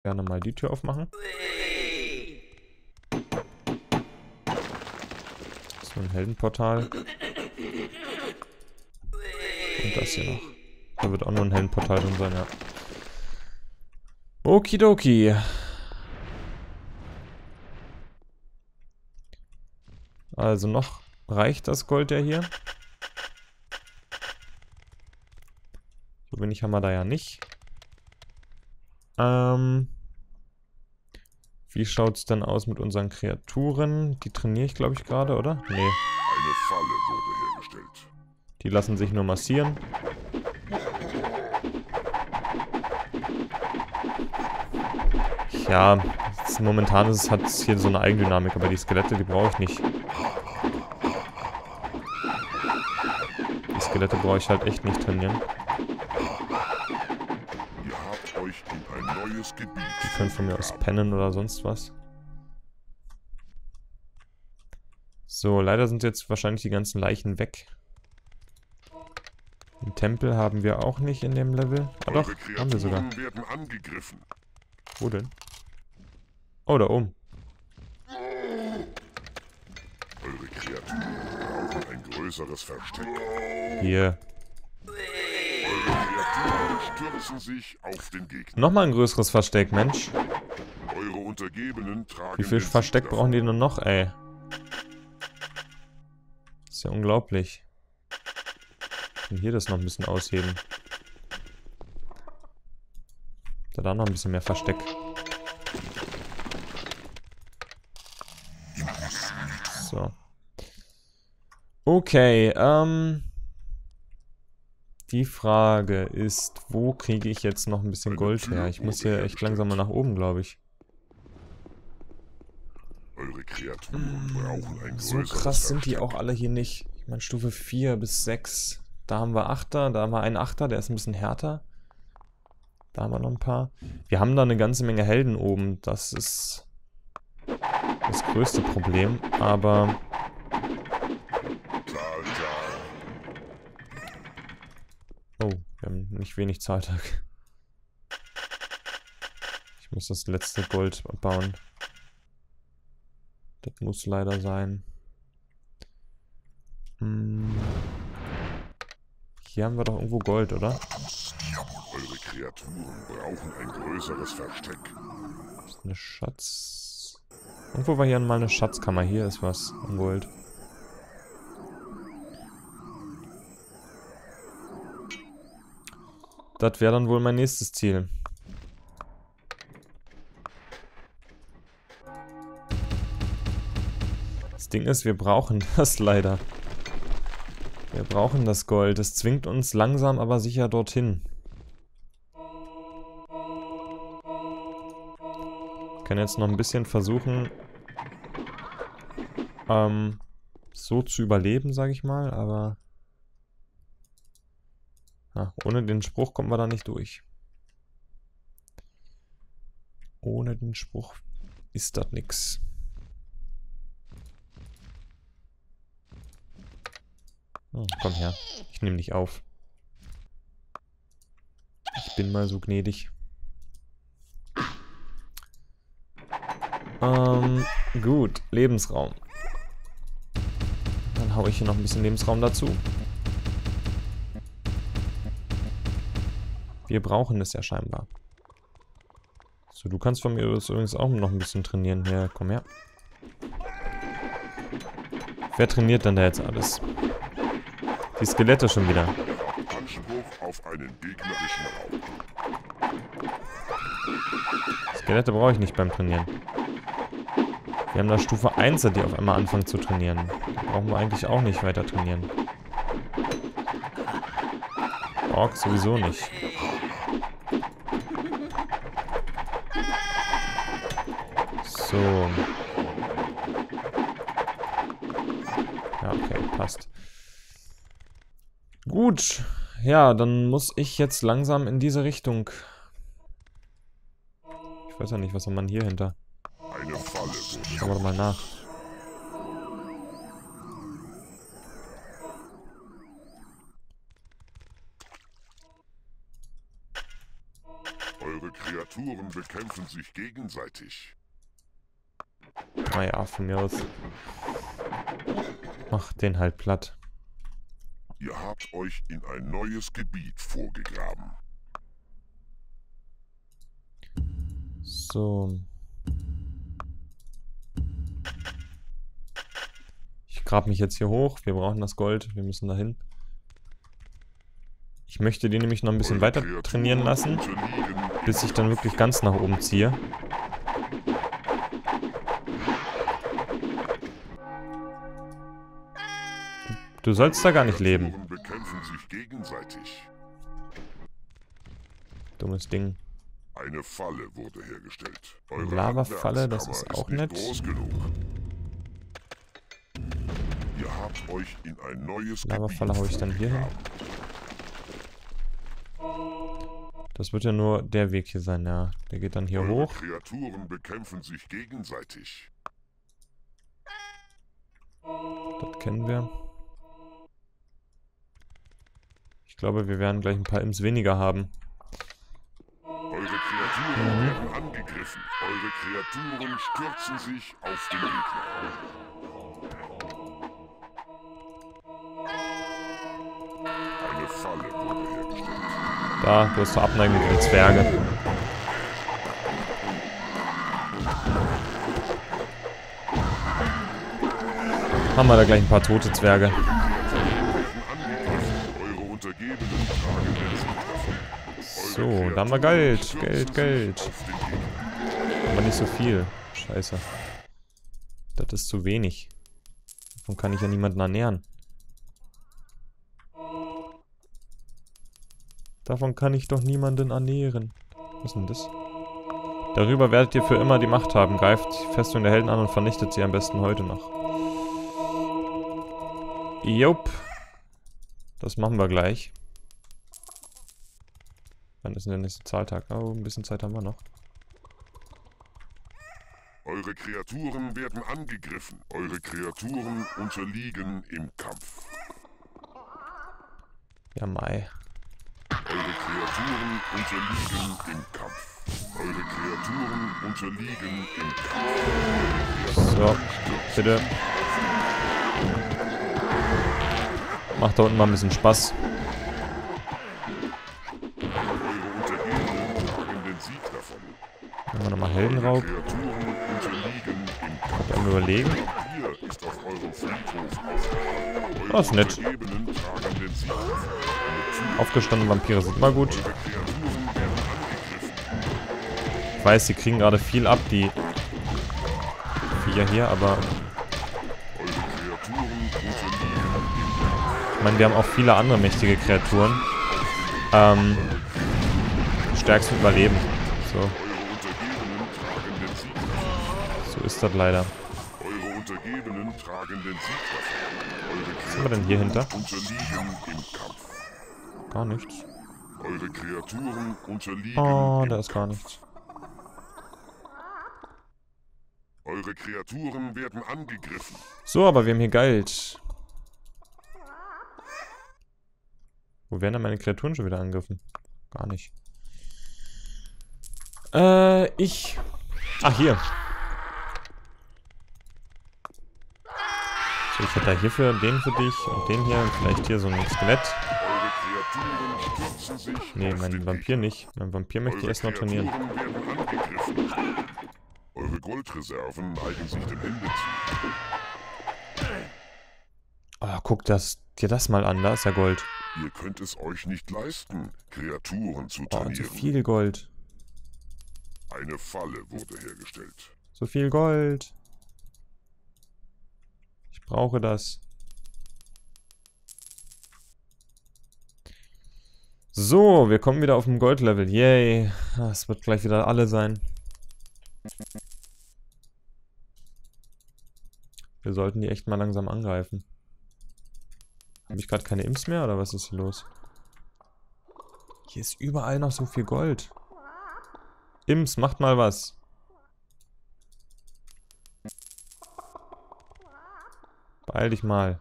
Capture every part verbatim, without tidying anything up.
Gerne mal die Tür aufmachen. So ein Heldenportal. Und das hier noch. Da wird auch nur ein Heldenportal drin sein, ja. Okidoki. Also noch reicht das Gold ja hier. So wenig haben wir da ja nicht. Ähm, wie schaut es denn aus mit unseren Kreaturen? Die trainiere ich, glaube ich, gerade, oder? Nee. Eine Falle wurde hergestellt. Die lassen sich nur massieren. Ja, jetzt momentan ist es, hat es hier so eine Eigendynamik, aber die Skelette, die brauche ich nicht. Die Skelette brauche ich halt echt nicht trainieren. Ihr habt euch in ein neues Gebiet. Die können von mir aus pennen oder sonst was. So, leider sind jetzt wahrscheinlich die ganzen Leichen weg. Den Tempel haben wir auch nicht in dem Level. Ah doch, haben wir sogar. Werden angegriffen. Wo denn? Oh, da oben. Eure Kreaturen brauchen ein größeres Versteck. Hier. Eure Kreaturen stürzen sich auf den Gegner. Nochmal ein größeres Versteck, Mensch. Eure Untergebenen tragen. Wie viel Versteck brauchen die nur noch, ey? Das ist ja unglaublich. Und hier das noch ein bisschen ausheben. Da da noch ein bisschen mehr Versteck. So. Okay, ähm. Die Frage ist, wo kriege ich jetzt noch ein bisschen Gold her? Ich muss hier echt langsam mal nach oben, glaube ich. Eure Kreaturen brauchen ein So größeres krass sind die Versteck. auch alle hier nicht. Ich meine, Stufe vier bis sechs. Da haben wir Achter, da haben wir einen Achter, der ist ein bisschen härter. Da haben wir noch ein paar. Wir haben da eine ganze Menge Helden oben. Das ist das größte Problem. Aber Zahl, Zahl. oh, wir haben nicht wenig Zahltag. Ich muss das letzte Gold bauen. Das muss leider sein. Hm. Hier haben wir doch irgendwo Gold, oder? Eure Kreaturen brauchen ein größeres Versteck. Das ist eine Schatz... Irgendwo war hier mal eine Schatzkammer. Hier ist was an Gold. Das wäre dann wohl mein nächstes Ziel. Das Ding ist, wir brauchen das leider. Wir brauchen das Gold. Es zwingt uns langsam, aber sicher dorthin. Ich kann jetzt noch ein bisschen versuchen, ähm, so zu überleben, sage ich mal, aber ja, ohne den Spruch kommt man da nicht durch. Ohne den Spruch ist das nix. Oh, komm her, ich nehme dich auf. Ich bin mal so gnädig. Ähm, gut, Lebensraum. Dann haue ich hier noch ein bisschen Lebensraum dazu. Wir brauchen es ja scheinbar. So, du kannst von mir übrigens auch noch ein bisschen trainieren. Hier, komm her. Wer trainiert denn da jetzt alles? Die Skelette schon wieder. Anspruch auf einen gegnerischen Raum. Skelette brauche ich nicht beim Trainieren. Wir haben da Stufe eins, die auf einmal anfangen zu trainieren. Da brauchen wir eigentlich auch nicht weiter trainieren. Ork sowieso nicht. So. Ja, okay, passt. Gut. Ja, dann muss ich jetzt langsam in diese Richtung. Ich weiß ja nicht, was hat man hier hinter? Eine Falle wurde. Schauen wir doch mal nach. Eure Kreaturen Kreaturen bekämpfen sich gegenseitig. Naja, von mir aus. Mach den halt platt. Ihr habt euch in ein neues Gebiet vorgegraben. So. Ich grab mich jetzt hier hoch. Wir brauchen das Gold. Wir müssen dahin. Ich möchte die nämlich noch ein bisschen weiter trainieren lassen, bis ich dann wirklich ganz nach oben ziehe. Du sollst da gar nicht leben. Bekämpfen sich gegenseitig. Dummes Ding. Eine Falle wurde hergestellt. Eure Lava-Falle, das ist Handwerkskammer auch nicht nett. Groß genug. Ihr habt euch in ein neues Lava-Falle Gebiet hau ich dann hier hin. vorgegraben. Das wird ja nur der Weg hier sein, ja. Der geht dann hier Eure hoch. Kreaturen bekämpfen sich gegenseitig. Das kennen wir. Ich glaube, wir werden gleich ein paar Imps weniger haben. Eure Kreaturen Mhm. werden angegriffen. Eure Kreaturen stürzen sich auf den Gegner. Eine Falle wurde hergestellt. Da, du hast zur Abneigung gegen Zwerge. Haben wir da gleich ein paar tote Zwerge. Angegriffen. Eure Untergebenen tragen den Sieg davon. So, da haben wir Geld. Geld, Geld. Aber nicht so viel. Scheiße. Das ist zu wenig. Davon kann ich ja niemanden ernähren. Davon kann ich doch niemanden ernähren. Was ist denn das? Darüber werdet ihr für immer die Macht haben. Greift die Festung der Helden an und vernichtet sie am besten heute noch. Jupp. Das machen wir gleich. Wann ist denn der nächste Zahltag? Oh, ein bisschen Zeit haben wir noch. Eure Kreaturen werden angegriffen. Eure Kreaturen unterliegen im Kampf. Ja, Mai. Eure Kreaturen unterliegen im Kampf. Eure Kreaturen unterliegen im Kampf. So, bitte. Macht da unten mal ein bisschen Spaß. Eure Untergebenen tragen den Sieg davon. Machen wir nochmal Heldenraub. Kreaturen unterliegen im Kampf. Dann überlegen. Hier ist auf eurem Friedhof aufgebaut. Eure Das ist nett. Untergebenen tragen den Sieg davon. Eine Aufgestandene Vampire sind immer gut. Eure Kreaturen werden angegriffen. Ich weiß, sie kriegen gerade viel ab, die Viecher hier, aber Eure Kreaturen unterliegen im Kampf. ich meine, wir haben auch viele andere mächtige Kreaturen. Ähm, stärksten Überleben. So, Eure Untergebenen tragen den Sieg davon. so ist das leider. Eure Untergebenen tragen den Sieg davon. Eure Was haben wir denn hier hinter? unterliegen im Kampf. Gar nichts. Eure Kreaturen unterliegen Oh, im da ist gar Kampf. nichts. Eure Kreaturen werden angegriffen. So, aber wir haben hier Geld. Wo werden denn meine Kreaturen schon wieder angegriffen? Gar nicht. Äh, ich... Ach, hier. So, ich hätte da hierfür den für dich und den hier und vielleicht hier so ein Skelett. Eure Kreaturen stürzen sich Nee, auf mein den Vampir Gegner. nicht. Mein Vampir möchte ich Eure erst noch trainieren. Kreaturen werden angegriffen. Eure Goldreserven neigen sich dem Ende zu. Oh, guck das, dir das mal an, da ist ja Gold. Ihr könnt es euch nicht leisten, Kreaturen zu Oh, und so trainieren. viel Gold. Eine Falle wurde hergestellt. So viel Gold. Ich brauche das. So, wir kommen wieder auf dem Goldlevel. Yay. Es wird gleich wieder alle sein. Wir sollten die echt mal langsam angreifen. Habe ich gerade keine Imps mehr oder was ist hier los? Hier ist überall noch so viel Gold. Imps, macht mal was. Beeil dich mal.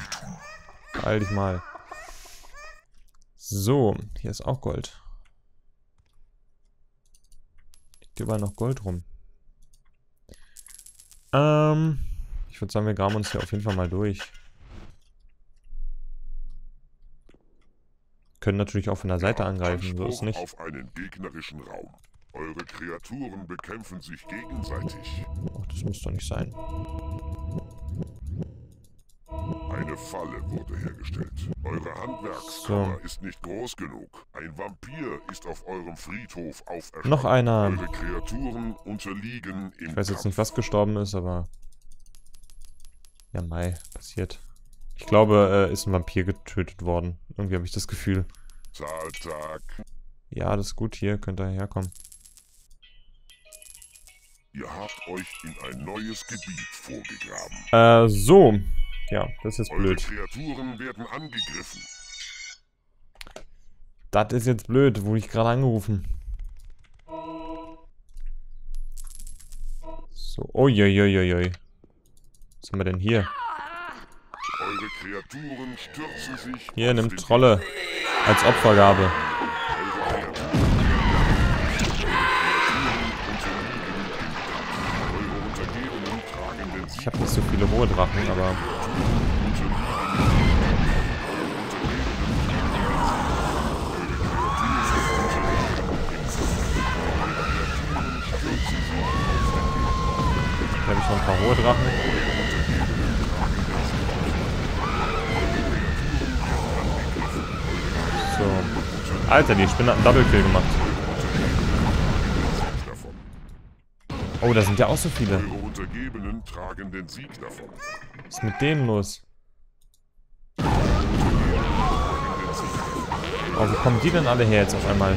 Beeil dich mal. So, hier ist auch Gold. hier überall noch Gold rum? Ähm, ich würde sagen, wir graben uns hier auf jeden Fall mal durch. Können natürlich auch von der Seite angreifen, so ist nicht. Auf einen gegnerischen Raum. Eure Kreaturen bekämpfen sich gegenseitig. Ach, das muss doch nicht sein. Eine Falle wurde hergestellt. Eure Handwerkskammer so. ist nicht groß genug. Ein Vampir ist auf eurem Friedhof auferstanden. Noch einer. Eure Kreaturen unterliegen im Ich weiß jetzt Kampf. nicht, was gestorben ist, aber... Ja, Mai, passiert. Ich glaube, äh, ist ein Vampir getötet worden. Irgendwie habe ich das Gefühl. Zahltag. Ja, das ist gut. Hier könnt ihr herkommen. Ihr habt euch in ein neues Gebiet vorgegraben. Äh, so. Ja, das ist jetzt Eure blöd. Kreaturen werden angegriffen. Das ist jetzt blöd. Wurde ich gerade angerufen. So. Uiuiuiui. Was haben wir denn hier? Eure Kreaturen stürzen sich. Hier, nimmt Trolle. Als Opfergabe. Ich habe nicht so viele hohe Drachen, aber... Hier habe ich noch ein paar hohe Drachen. So. Alter, die Spinne hat einen Double-Kill gemacht. Oh, da sind ja auch so viele. Eure Untergebenen tragen den Sieg davon. Was ist mit denen los? Oh, wo kommen die denn alle her jetzt auf einmal?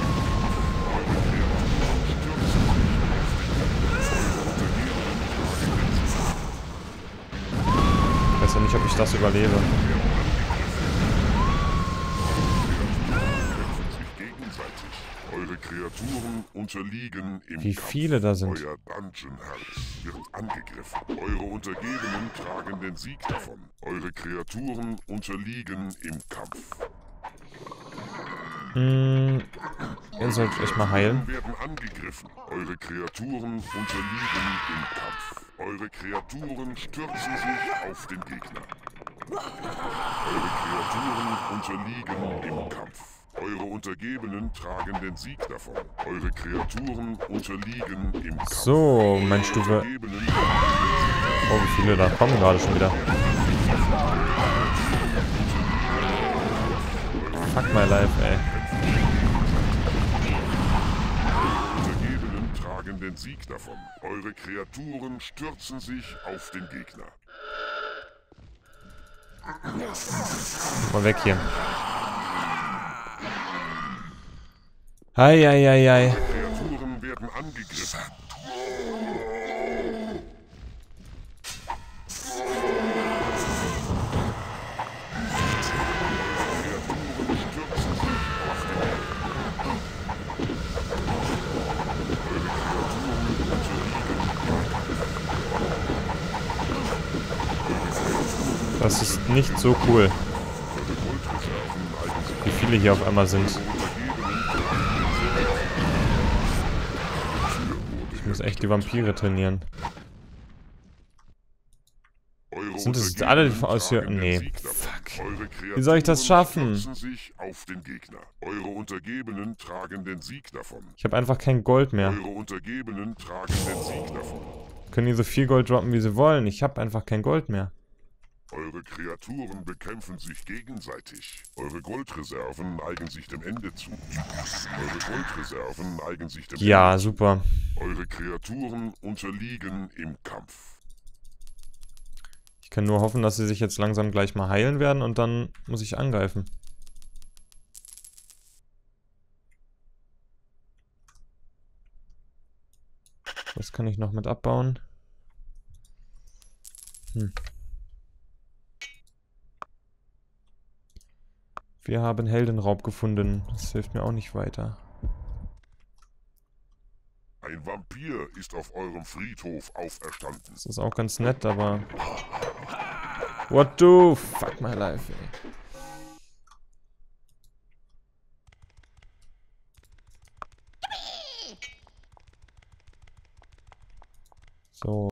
Ich weiß ja nicht, ob ich das überlebe. Eure Kreaturen unterliegen im Wie Kampf. viele da sind. Euer Dungeon-Herz wird angegriffen. Eure Untergebenen tragen den Sieg davon. Eure Kreaturen unterliegen im Kampf. Hm, ihr sollt euch mal heilen. werden angegriffen. Eure Kreaturen unterliegen im Kampf. Eure Kreaturen stürzen sich auf den Gegner. Eure Kreaturen unterliegen im Kampf. Eure Untergebenen tragen den Sieg davon. Eure Kreaturen unterliegen im Kampf. So, mein Stufe... Oh, wie viele da kommen gerade schon wieder. Fuck my life, ey. Eure Untergebenen tragen den Sieg davon. Eure Kreaturen stürzen sich auf den Gegner. Mal weg hier. Heieiei. Kreaturen werden angegriffen. Das ist nicht so cool. Wie viele hier auf einmal sind. Ich muss echt die Vampire trainieren. Sind das alle die aus hier? Nee. Fuck. Wie soll ich das schaffen? Eure Untergebenen tragen den Sieg davon. Ich habe einfach kein Gold mehr. Eure Untergebenen tragen den Sieg davon. Können die so viel Gold droppen, wie sie wollen? Ich habe einfach kein Gold mehr. Eure Kreaturen bekämpfen sich gegenseitig. Eure Goldreserven neigen sich dem Ende zu. Eure Goldreserven neigen sich dem Ja, Ende zu. super. Eure Kreaturen unterliegen im Kampf. Ich kann nur hoffen, dass sie sich jetzt langsam gleich mal heilen werden und dann muss ich angreifen. Was kann ich noch mit abbauen? Hm. Wir haben Heldenraub gefunden. Das hilft mir auch nicht weiter. Ein Vampir ist auf eurem Friedhof auferstanden. Das ist auch ganz nett, aber... What do? Fuck my life, ey. So.